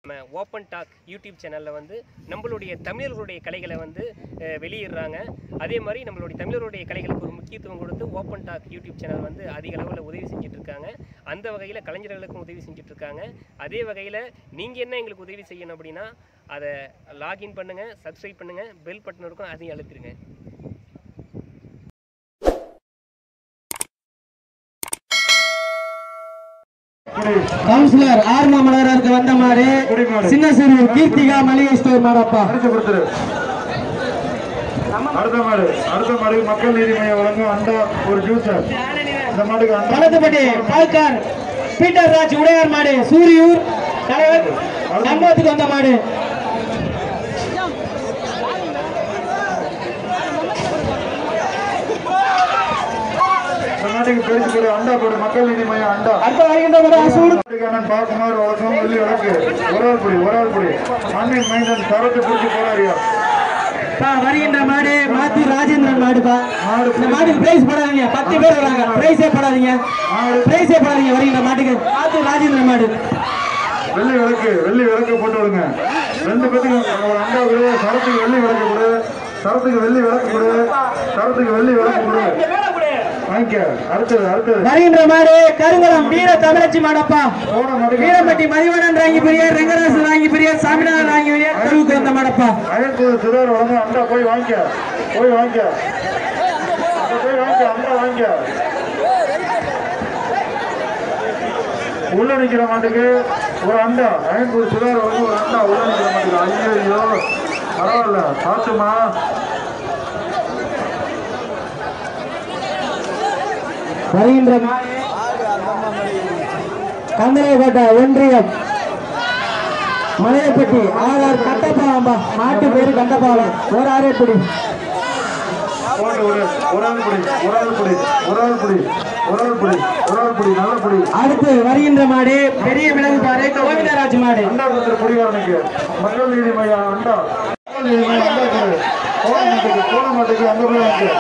Open talk YouTube சேனலில் வந்து நம்மளுடைய தமிழர்களுடைய கலைகளை வந்து வெளியிடுறாங்க. அதே மாதிரி நம்மளுடைய தமிழர்களுடைய கலைகளுக்கு ஒரு முக்கியத்துவம் கொடுத்து ஓப்பன் டாக் யூடியூப் சேனல் வந்து அதிக அளவில் உதவி செஞ்சிட்ருக்காங்க. அந்த வகையில் கலைஞர்களுக்கும் உதவி செஞ்சிட்ருக்காங்க. அதே வகையில் நீங்கள் என்ன எங்களுக்கு உதவி செய்யணும் அப்படின்னா அதை லாகின் பண்ணுங்கள், சப்ஸ்கிரைப் பண்ணுங்கள், பெல் பட்டன் இருக்கும், அதையும் அழுத்திடுங்க. கவுன்சிலர் ஆர்மா மலருக்கு வந்த மாதிரி சின்னசூர் கீர்த்திகா மளிகை ஸ்டோர் மாடப்பா அடுத்த மாடு மக்கள் நீதி மையம் வழங்கும் அண்டா ஒரு ஜூஸர். இந்த மாட்டுக்கு வலதுபடி பால்கார் பீட்டர் ராஜ் உடையார் மாடு சூரியூர் தலைவர் சம்பவத்துக்கு வந்த மாடு. பெருசு போடு அண்டா போடு மக்கள் நீதி மையம் அண்டா. பாக்குமாறு வழக்கம் வெள்ளி வழக்கு ஒரு ஆள் புடி மண்ணின் மைந்தன் தரத்தை பிடிச்சி போறாரியா வருகின்ற மாடு மாத்தி ராஜேந்திரன் மாடுப்பா. இந்த மாட்டுக்கு பிரைஸ் போடாதீங்க, 10 பேர் வராங்க, பிரைஸே போடாதீங்க, வருகின்ற மாட்டுக்கு மாத்தி ராஜேந்திரன் மாடு. வெள்ளி விளக்கு போட்டு விடுங்க. 2 பேருக்கு அண்டா கொடு, சரத்துக்கு வெள்ளி விளக்கு கொடு, சரத்துக்கு வெள்ளி விளக்கு கொடு, சரத்துக்கு வெள்ளி விளக்கு கொடு. வருகின்ற மாடு கருங்குளம் வீர தமிழச்சி மாடப்பா. வீரம்பட்டி மதிவனன் ராங்கி பிரியர், ரெங்கராசு ராங்கி பிரியர், சாமிநாதன் ராங்கி பிரியர், தெருவுக்கு வந்த மாடப்பா. சுதார் வழங்க அண்டா போய் வாங்கிக்க அண்டா வாங்கிக்க. உள்ள நிக்கிற மாட்டுக்கு ஒரு அண்டா, அயன்பூர் சுதார் வழங்க ஒரு அண்டா உள்ள நிக்கிற மாட்டுக்கு. ஐயோ பரவாயில்ல பாத்துமா. வருகின்ற கந்தலைப்பட்ட ஒன்றியம் மலையப்பட்டி ஆதார் கட்டப்பாவம்பா. மாட்டு பேரு கண்டப்பாவம். ஒரு ஆரேப்படி அடுத்து வருகின்ற மாடு பெரிய விலங்கு பாரு கோவிந்தராஜ் மாடு. மக்கள் நீதி மையம் அண்டா கோல மாட்டுக்கு அங்க போய்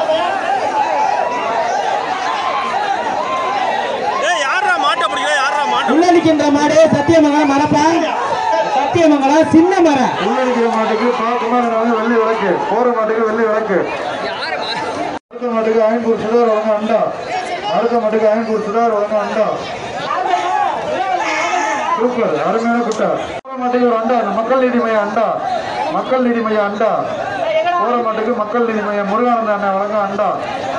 உள்ளடிக்கின்ற மாடு சத்தியமங்கலம் மரப்பா. சத்தியமங்கலம் சின்ன மரம். உள்ளடிக்கிற மாட்டுக்கு வெள்ளி விளக்கு, போற மாட்டுக்கு வெள்ளி விளக்கு. அடுத்த மாட்டுக்கு ஐம்பூர் சுதார் வழங்க அண்டா. சூப்பர் அருமையான குட்டா. போற மாட்டுக்கு ஒரு அண்டா மக்கள் நீதி மையம் அண்டா. போற மாட்டுக்கு மக்கள் நீதி மையம் முருகானந்த அண்ணன் வழங்க அண்டா.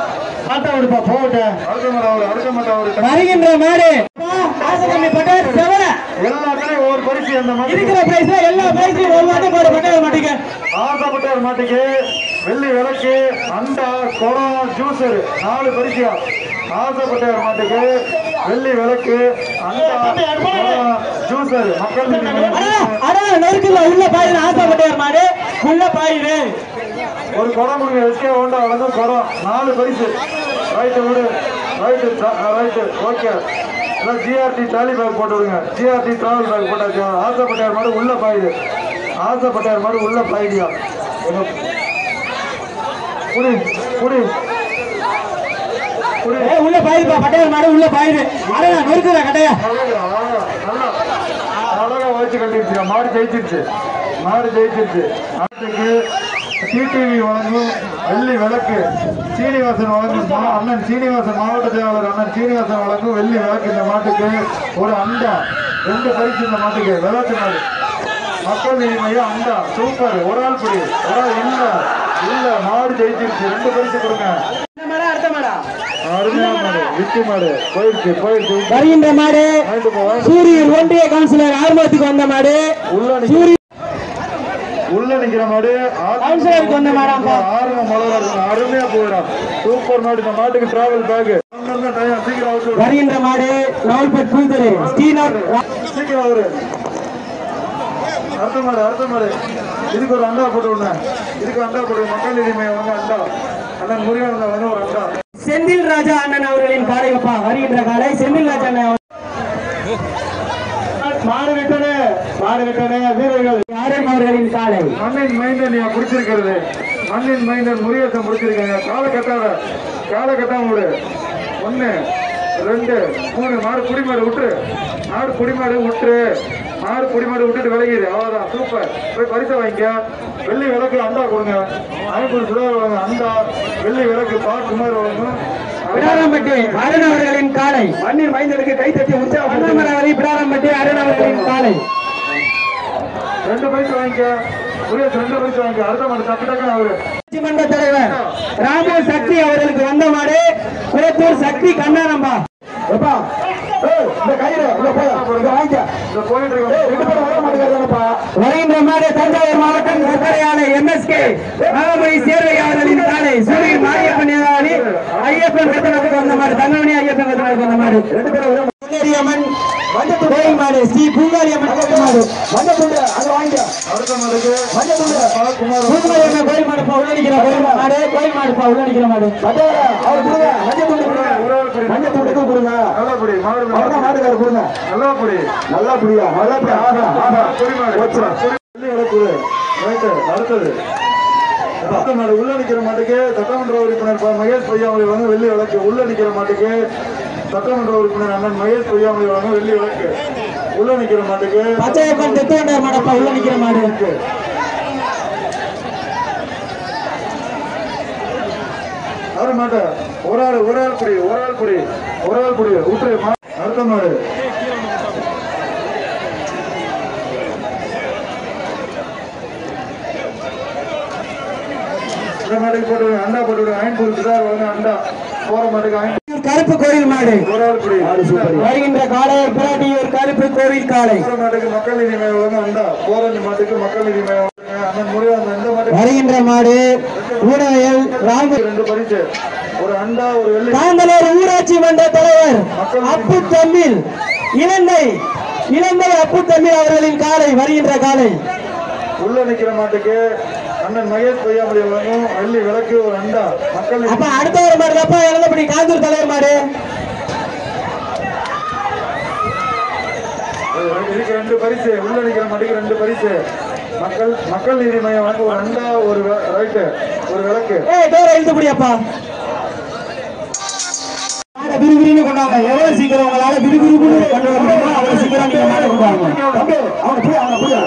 வருகின்ற மாடு எல்லாத்துலயும் ஒவ்வொரு பரிசு. அந்த இருக்கிற பிரைஸ் எல்லா பிரைஸ்லயும் ஒரு மாட்டு போட மாட்டேங்க. ஆசைப்பட்டவர் மாட்டுக்கு வெள்ளி விளக்கு, அண்டா, குடம், ஜூசர் 4 பரிசியா. ஆசைப்பட்டவர் மாட்டுக்கு வெள்ளி விளக்கு, அண்டா, ஜூசர் மக்கள் நெருக்கல உள்ள பாயிரு. ஆசைப்பட்டவர் மாடு உள்ள பாயிரு. ஒரு குடம் கொடுங்க. எஸ்கே ஹோண்டா வழங்கும் குடம் 4 பரிசு. ரைட்டு விடு, right okay. GRT trolley bag போட்டு விடுங்க. ஜிஆர்டி டிராவல் பேக் போட்டாச்சு. ஆசைப்பட்டவர் மாடு உள்ள பாயுது. பாயுதியா உள்ள பாயுதுப்பா. பட்டையர் மாடு உள்ள பாயுது. நெருக்குற கட்டையா அழகா வச்சு கட்டிருச்சு. மாடு ஜெயிச்சிருச்சு. அடுத்துக்கு டிடிவி வழங்கும் வெள்ளி விளக்கு சீனிவாசன் வழங்கும் அண்ணன் சீனிவாசன் மாவட்ட செயலாளர் அண்ணன் சீனிவாசன் வழங்கும் வெள்ளி விளக்கு. இந்த மாட்டுக்கு ஒரு அண்டா 2 பரிசு. இந்த மாட்டுக்கு விளையாட்டு மாடு மக்கள் நீதி மையம் அண்டா. சூப்பர். ஒரு ஆள் புடி. ஒரு ஆள் இல்ல மாடு ஜெயிச்சிருச்சு. 2 பரிசு கொடுங்க. அருமையான மாடு, விட்டு மாடு போயிடுச்சு. வருகின்ற மாடு சூரியன் ஒன்றிய கவுன்சிலர் ஆர்மத்துக்கு வந்த மாடு. உள்ள நிக்கிற மாடு கவுன்சிலருக்கு வந்த மாடாப்பா. ஆர்வம் மலர் அருமையா போயிடும். சூப்பர் மாடு. இந்த மாட்டுக்கு டிராவல் பேக். வருகின்ற மாடு நவல்பட் புதுத்துறை ஸ்ரீநாத். சீக்கிரம் அவரு அடுத்த மாடு இதுக்கு ஒரு அண்டா போட்டு விடுங்க. மக்கள் நீதி மையம் வந்து அண்டா. அண்ணன் முருகன் வந்து ஒரு அண்டா. செந்தில் ராஜா அண்ணன் அவர்களின் காலைப்பா. வருகின்ற காலை செந்தில் ராஜா அண்ணன் மாடு விட்டனே வீரர்கள் யாரும் அவர்களின் காலை. மண்ணின் மைந்தன் நீ பிடிச்சிருக்கிறது. முருகேசன் பிடிச்சிருக்காங்க. காலை கட்டாம விடு. 1 2 3 மாடு குடிமாடு விட்டுரு மாடு குடிமாடு விட்டுரு மாடு குடிமாடு விட்டுட்டு விலகிடு அவ்வளவுதான் சூப்பர் போய் பரிசை வாங்கிக்க வெள்ளி விளக்கு அண்டா கொடுங்க 50 சுதார் வாங்க அண்டா வெள்ளி விளக்கு பாக்குமாறு வழங்கும் பிடாரம்பட்டி அருண் அவர்களின் காலை மண்ணின் மைந்தனுக்கு கைத்தட்டி உற்சாகப்படுத்தி பிடாரம்பட்டி அருண் அவர்களின் காலை 2 பரிசு வாங்கிக்க சுரேஷ் 2 பரிசு வாங்கிக்க அடுத்த மாடு டக்கு டக்குன்னு அவரு மன்ற தலைவர் ராமு சக்தி அவர்களுக்கு வந்த மாடு குளத்தூர் சக்தி கண்ணாரம்பா வருகின்ற மாடு தஞ்சாவூர் மாவட்டம் சர்க்கரையாலை எம்எஸ்கே நாகமணி சேர்வை அவர்களின் காலை சூரியன் மாரியப்பன் ஏதாவளி ஐயப்பன் கட்டணத்துக்கு வந்த மாடு தங்கமணி ஐயப்பன் கட்டணத்துக்கு வந்த மாடு புள்ளரியம்மன் கோயில் மாடு ஸ்ரீ பூங்காரியம்மன் மாடு மஞ்சள் அது வாங்க அடுத்த மாடுக்கு மஞ்சள் பூங்காரியம்மன் கோயில் மாடு உள்ளடிக்கிற மாடு கோயில் மாடு உள்ளடிக்கிற மாடு அவர் கொடுங்க மஞ்சள் தூண்டுக்கு கொடுங்க நல்லபடி மாடு மாடுகார் கொடுங்க நல்லா புடி நல்லா புரியா நல்லா அடுத்தது மாடு உள்ள நிக்கிற மாட்டுக்கு சட்டமன்ற உறுப்பினர் மகேஷ் பொய்யாமொழி வாங்க வெள்ளி விளக்கு உள்ள நிக்கிற மாட்டுக்கு சட்டமன்ற உறுப்பினர் அண்ணன் மகேஷ் பொய்யாமொழி வாங்க வெள்ளி விளக்கு உள்ள நிக்கிற மாட்டுக்கு பச்சையப்பன் தெத்துவண்டார் மாடப்பா உள்ள நிக்கிற மாடு அது மாட்ட ஒரு ஆள் குடி விட்டு அடுத்த மாடு மாட்டுக்கு போட்டு அண்டா போட்டு 50 சுதார் வாங்க அண்டா போற மாட்டுக்கு கருப்பு கோயில் மாடு ஒரு ஆள் குடி வருகின்ற காலை பிராட்டியூர் கருப்பு கோவில் காலை மாட்டுக்கு மக்கள் நீதி மையம் வாங்க அண்டா போற மாட்டுக்கு மக்கள் நீதி மையம் அண்ணன் முருகன் இந்த மாட்டுக்கு வருகின்ற மாடு ஊடகையில் ராம 2 பரிசு ஒரு அண்டா ஒரு வெள்ளி காந்தலூர் ஊராட்சி மன்ற தலைவர் அப்பு தமிழ் இலந்தை அப்பு தமிழ் அவர்களின் காலை வருகின்ற காலை உள்ள நிக்கிற மாட்டுக்கு அண்ணன் மகேஷ் பொய்யாமொழி வழங்கும் வெள்ளி விளக்கு ஒரு அண்டா மக்கள் அப்ப அடுத்த ஒரு மாடு அப்பா இழந்தபடி காந்தூர் தலைவர் மாடு இதுக்கு 2 பரிசு உள்ள நிக்கிற மாட்டுக்கு 2 பரிசு மக்கள் நீதி மையம் வழங்க ஒரு அண்டா ஒரு ரைட்டு ஒரு விளக்கு இழுத்துப்படியாப்பா விறுவிறுன்னு கொண்டாங்க எவ்வளவு சீக்கிரம் உங்களால விறுவிறுன்னு கொண்டு வர முடியுமோ அவ்வளவு சீக்கிரம் நீங்க மாட்ட கொண்டாங்க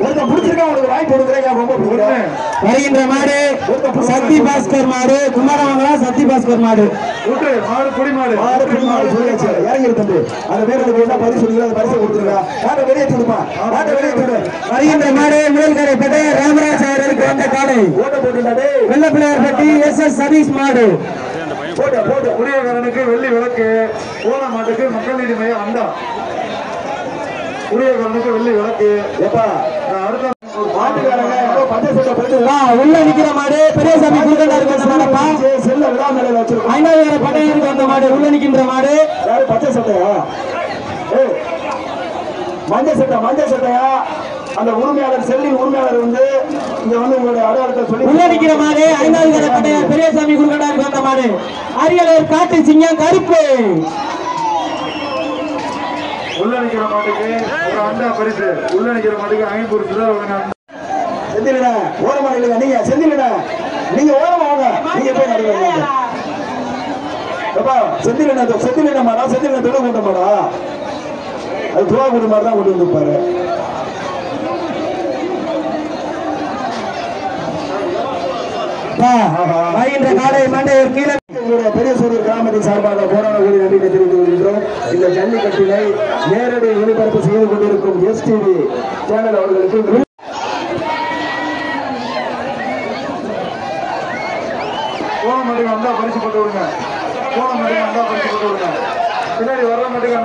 வருகின்ற மாடு சக்தி பாஸ்கர் மாடு குமாரமங்கலம் சக்தி பாஸ்கர் மாடு மாடு குடி மாடு இறங்கி தம்பி அந்த பேருக்கு என்ன பரிசு சொல்லுங்க பரிசு கொடுத்துருக்கா வெளியே கொடுப்பா வருகின்ற மாடு மேல்கரை பட்டை ராமராஜ் அவர்களுக்கு வந்த காடை வெள்ளப்பிள்ளையார்பட்டி எஸ் சதீஷ் மாடு குடியகாரனுக்கு வெள்ளி விளக்கு போன மாட்டுக்கு மக்கள் நீதி மையம் அண்டா குடியகாரனுக்கு வெள்ளி விளக்கு அடுத்த உள்ள நிக்கிற மாடு பெரியசாமி ஐநாயிரம் பட்டையருக்கு வந்த மாடு உள்ள நிக்கின்ற மாடு பச்சை சட்டையா மஞ்சள் சட்டையா அந்த உரிமையாளர் செல்லின் உரிமையாளர் வந்து இங்க வந்து உங்களுடைய அடையாளத்தை சொல்லி உள்ள நிக்கிற மாடு ஐநாயிரம் பட்டையர் பெரியசாமி குருகண்டாருக்கு வந்த மாடு அரியலூர் காட்டு சிங்கம் கருப்பு உள்ள நிக்கிற மாட்டுக்கு ஒரு அண்டா பரிசு உள்ள நிக்கிற மாட்டுக்கு 50 சுதார் செந்திலிட ஓரமா இல்லைங்க நீங்க செந்திலிட நீங்க ஓரமா வாங்க நீங்க போய் நடுவீங்க செந்திலிட மாடா செந்திலிட துணை கூட்ட மாடா அது துவா கூட்ட மாதிரி தான் கொண்டு வந்துருப்பாரு வருகின்ற காலை மண்டையூர் கீழே பெரியசூர் கிராமத்தின் சார்பாக போராடக்கூடிய நன்றியை தெரிவித்துக் கொள்கிறோம். இந்த ஜல்லிக்கட்டினை நேரடி ஒளிபரப்பு செய்து கொண்டிருக்கும் எஸ்டிவி சேனல் அவர்களுக்கு அண்டா பரிசு போட்டு விடுங்க பின்னாடி வர்ற மாட்டேங்க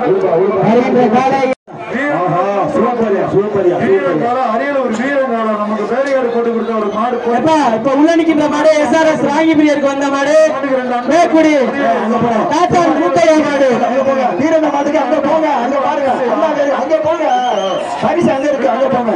அரியலூர் வீரங்காலம் நமக்கு பேரியாடு போட்டு கொடுத்த ஒரு மாடு இப்ப உள்ள நிக்கின்ற மாடு எஸ்ஆர்எஸ் ராங்கிபிரியருக்கு வந்த மாடு மேற்குடி முத்தையா மாடு வீரங்க மாட்டுக்கு அங்க போங்க அங்க பாருங்க அங்க போங்க பரிசு அங்க இருக்கு அங்க போங்க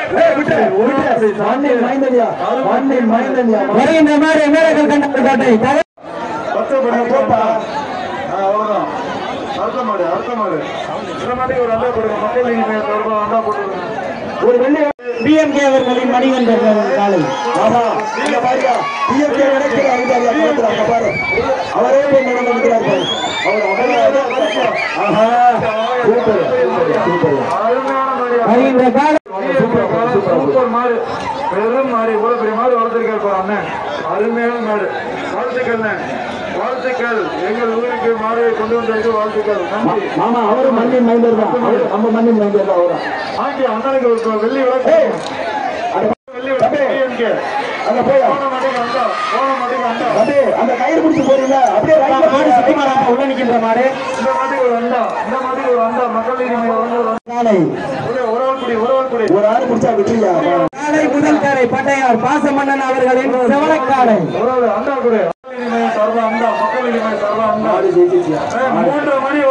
வருகின்ற மாடு மேலகள் கண்டை போப்பா அவ்வளவுதான் அடுத்த மாடு இந்த மாட்டுக்கு ஒரு அண்டா போடுங்க மக்கள் நீங்க அண்டா போட்டுருங்க ஒரு வெள்ளி பிஎம்கே அவர்களின் மணிகண்டன் காலை. ஆமா நீங்க பாருங்க பிஎம்கே நடக்கிற அதிகாரியா பார்த்துறாங்க பாரு. அவரே போய் நடந்துக்கிறார் பாரு. அவர் ஆஹா சூப்பர் சூப்பர் அருமையான வருகின்ற காலை சூப்பர் மாடு. பெரும் மாடு. இவ்வளவு பெரிய மாடு வளர்த்திருக்காரு பாரு அண்ணன். அருமையான மாடு. வாழ்த்துக்கள் வாழ்த்துக்கள். எங்கள் ஊருக்கு மாடுகளை கொண்டு வந்ததுக்கு வாழ்த்துக்கள். நன்றி. மாமா அவரும் மண்ணின் மைந்தர் தான். நம்ம மண்ணின் மைந்தர் தான். அவரும் ஆண்டி அண்ணனுக்கு ஒரு வெள்ளி விளக்கு. வெள்ளி விளக்கு அங்க போய் போன மாட்டுக்கு அந்த அந்த கயிறு பிடிச்சு போறீங்க அப்படியே மாடு சுத்தி மாறாம உள்ள நிக்கின்ற மாடு. இந்த மாட்டுக்கு ஒரு அண்டா. இந்த மாட்டுக்கு ஒரு அண்டா. மக்கள் நீதிமன்ற காலை ஒரு ஆறு முடிச்சா விட்டுறியா? காலை முதல் காலை பட்டையார் பாசமன்னன் அவர்களின் செவலக்காலை அண்டா கொடு. சர்வ அண்டா. மக்கள் நீதிமன்ற சர்வ அண்டா. 3 மணி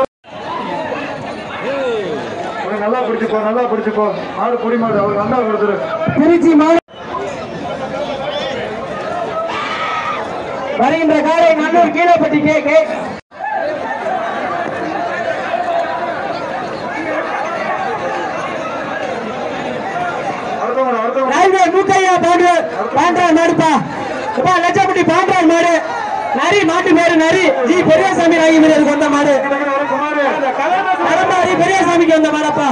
நல்லா பிடிச்சுப்போ. நல்லா பிடிச்சுப்போ. மாடு புடி மாடு. அவருக்கு அண்டா கொடுத்துரு. திருச்சி மாடு வருகின்ற காலை நல்லூர் கீழப்பட்டி கேக்கு மூக்கையா பாண்டான் மாடுப்பா. லட்சப்பட்டி பாண்டான் மாடு. நரி மாட்டு மாடு. நரி ஜி பெரியசாமி ராகி மீது வந்த மாடு. கடம்பாரி பெரியசாமிக்கு வந்த மாடப்பா.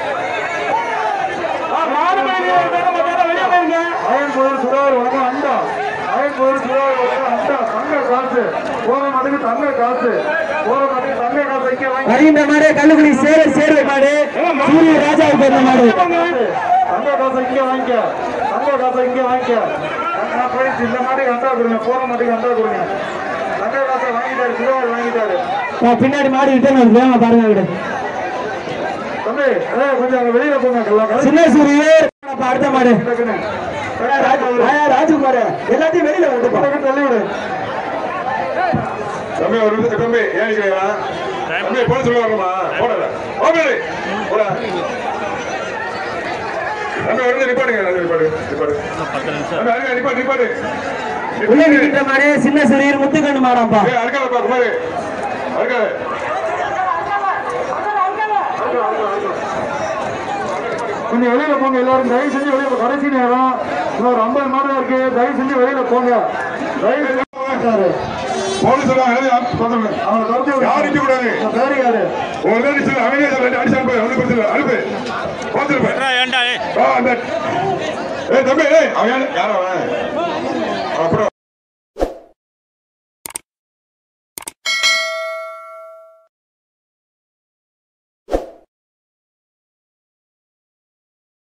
அயன்போர் சுடார் உலகம் அண்டா. அயன்போர் சுடார் உலகம் அண்டா. தங்க காசு போற மாட்டுக்கு தங்க காசு. போற மாட்டுக்கு தங்க காசு இங்க வாங்கி. வருகின்ற மாடு கல்லுக்குடி சேர்வை மாடு. சூரிய ராஜாவுக்கு வந்த மாடு. தங்க காசை இங்க வாங்கிக்க. தங்க காசை இங்க வாங்கிக்க. போயிடுச்சு. இந்த மாட்டுக்கு அண்டா கொடுங்க. போற மாட்டுக்கு அண்டா கொடுங்க. தங்க காசை வாங்கிட்டாரு. சுடார் வாங்கிட்டாரு. பின்னாடி மாடு ரிட்டர்ன் வேகமா பாருங்க. விடு தம்பி கொஞ்சம் அங்க வெளியில போங்க. சின்ன சூரியர் அடுத்த மாடு ராஜகுமார் எல்லாத்தையும் வெளியில வந்து தள்ளி விடு. தம்பி ஒரு நிமிஷம். தம்பி ஏன் தம்பி போன சொல்லுவாங்கம்மா. போடல தம்பி ஒரு நிப்பாடுங்க. நிப்பாடு. உள்ள நிற்கின்ற மாடு சின்ன சூரியர் முத்துக்கண்ணு மாடாப்பா. அடுக்காதப்பா குமாரு. அடுக்காத. கொஞ்சம் வெளியில போங்க. எல்லாரும் தயவு செஞ்சு வெளியில. கடைசி நேரம் இன்னொரு 50 மாடு இருக்கு. தயவு செஞ்சு வெளியில போங்க. தயவு செஞ்சு போலீஸ் யாருக்கு கூடாது. பேரு யாரு? ஒரு அமைதியா அடிச்சு அனுப்பு. அனுப்பு தம்பி. அவன் யார் அவன்? அப்புறம்